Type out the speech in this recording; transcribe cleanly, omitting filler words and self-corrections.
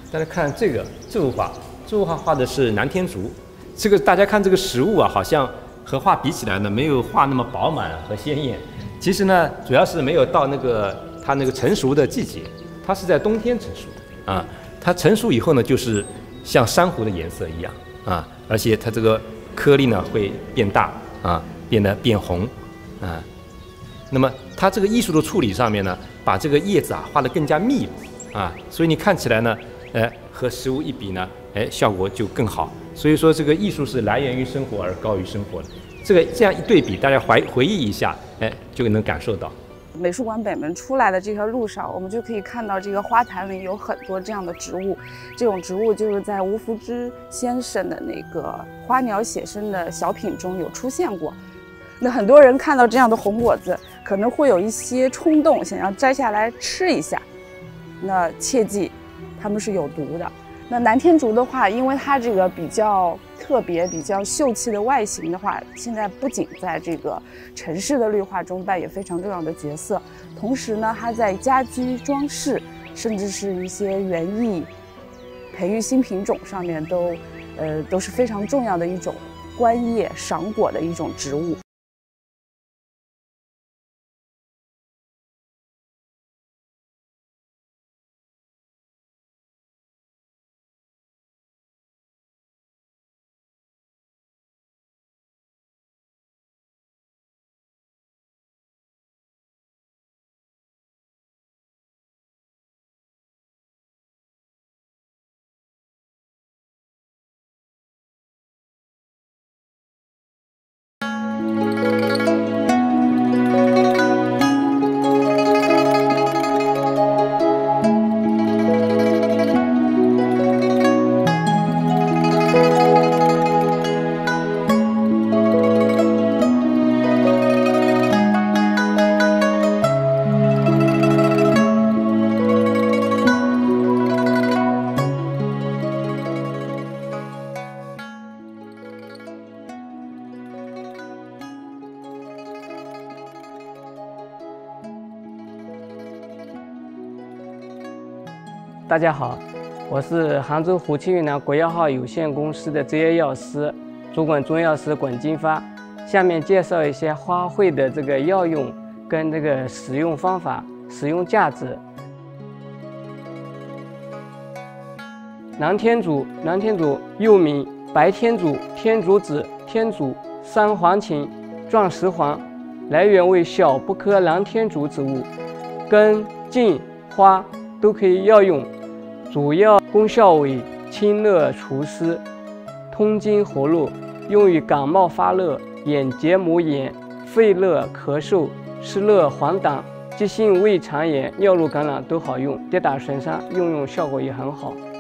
大家看这幅画，这幅画画的是南天竹。这个大家看这个实物啊，好像和画比起来呢，没有画那么饱满和鲜艳。其实呢，主要是没有到它那个成熟的季节，它是在冬天成熟的啊。它成熟以后呢，就是像珊瑚的颜色一样啊，而且它这个颗粒呢会变大啊，变红啊。那么它这个艺术的处理上面呢，把这个叶子啊画得更加密啊，所以你看起来呢，和实物一比呢，效果就更好。所以说这个艺术是来源于生活而高于生活的。这样一对比，大家回忆一下，就能感受到。 美术馆北门出来的这条路上，我们就可以看到这个花坛里有很多这样的植物。这种植物就是在吴福之先生的那个《花鸟写生》的小品中有出现过。那很多人看到这样的红果子，可能会有一些冲动，想要摘下来吃一下。那切记，它们是有毒的。那南天竹的话，因为它这个比较特别、比较秀气的外形的话，现在不仅在这个城市的绿化中扮演非常重要的角色，同时呢，它在家居装饰，甚至是一些园艺、培育新品种上面都是非常重要的一种观叶赏果的一种植物。 大家好，我是杭州湖清云南国药号有限公司的执业药师，主管中药师管金发。下面介绍一些花卉的这个药用跟这个使用方法、使用价值。南天竹又名白天竹、天竺子、天竺、山黄芩、壮石黄，来源为小不科南天竹植物，根、茎、花都可以药用。主要功效为清热除湿、通经活络，用于感冒发热、眼结膜炎、肺热咳嗽、湿热黄疸、急性胃肠炎、尿路感染都好用，跌打损伤用效果也很好。